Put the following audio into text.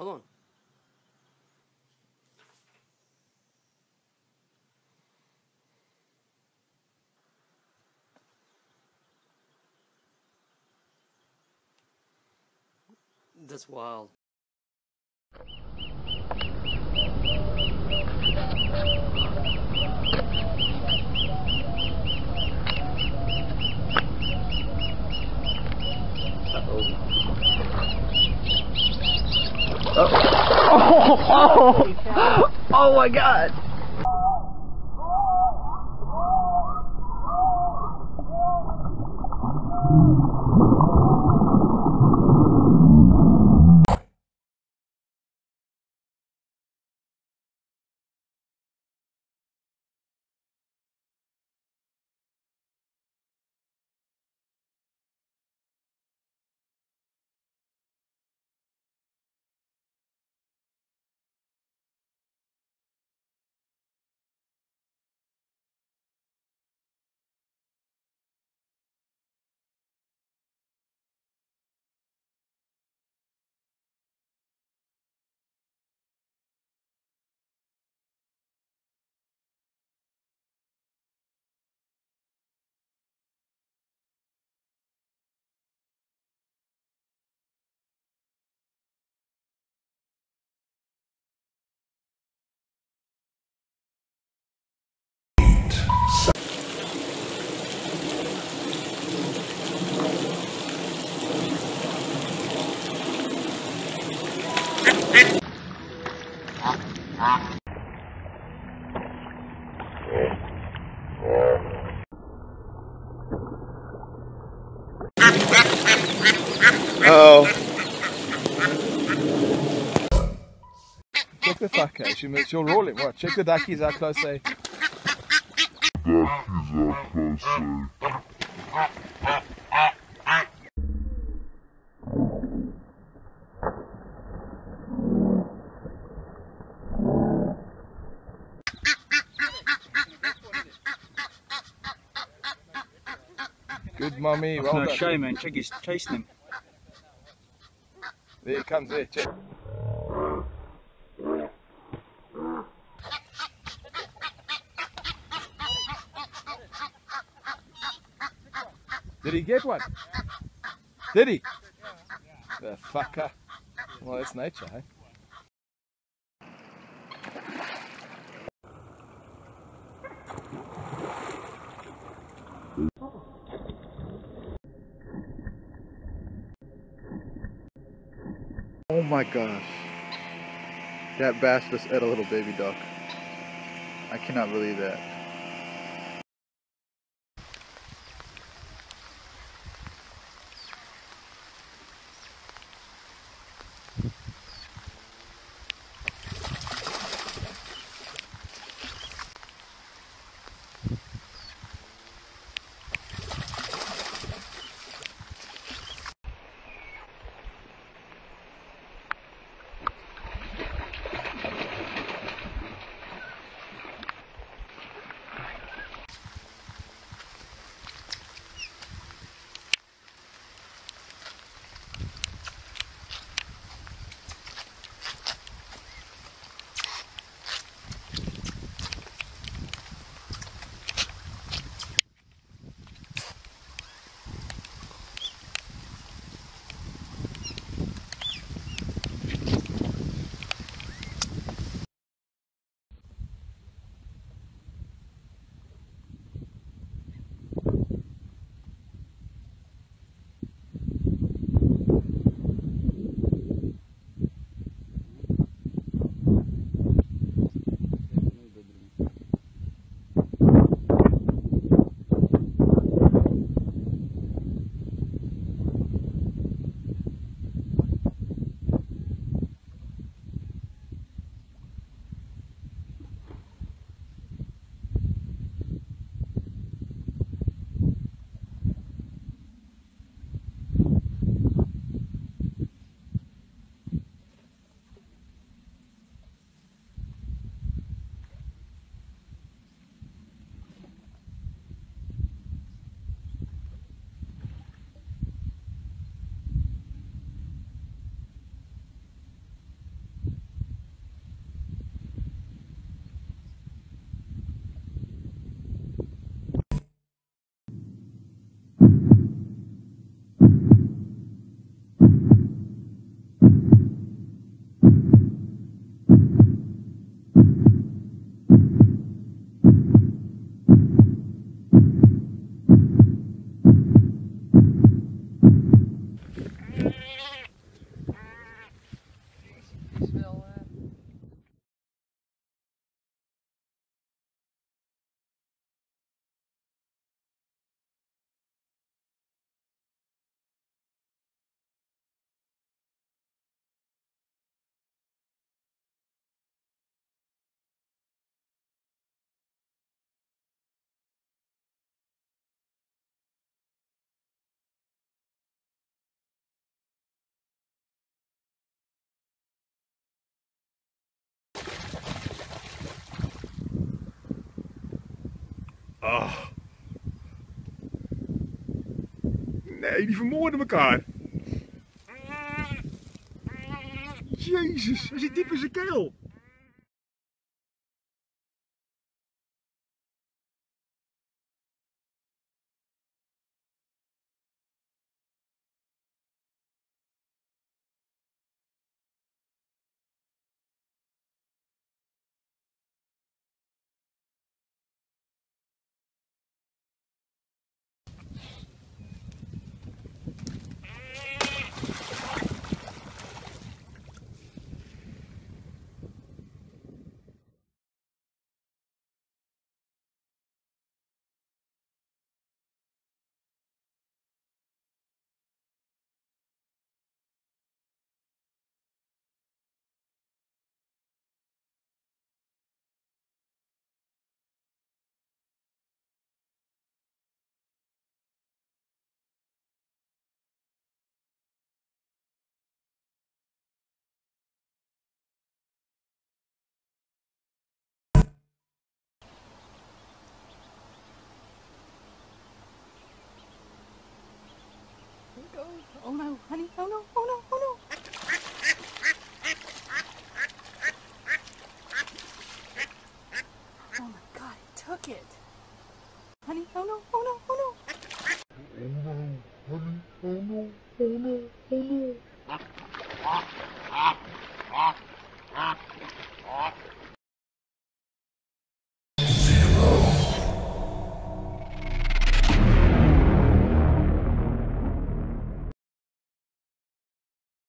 Hold on. That's wild. Oh my god! Oh. Check the fucker. She'll roll it. What? Check the duckies how close they. Good mommy. Well done. No show, man. Check, he's chasing him. There he comes. There. Check. Did he get one? Did he? The fucker. Well, that's nature, eh? Oh my gosh. That bass just ate a little baby duck. I cannot believe that. Oh. Nee, die vermoorden elkaar. Jezus, hij zit diep in zijn keel. Go. Oh no, honey. Oh no, oh no, oh no. Oh my God, it took it. Honey, oh no, oh no, oh no. Oh no, honey, oh no, oh no.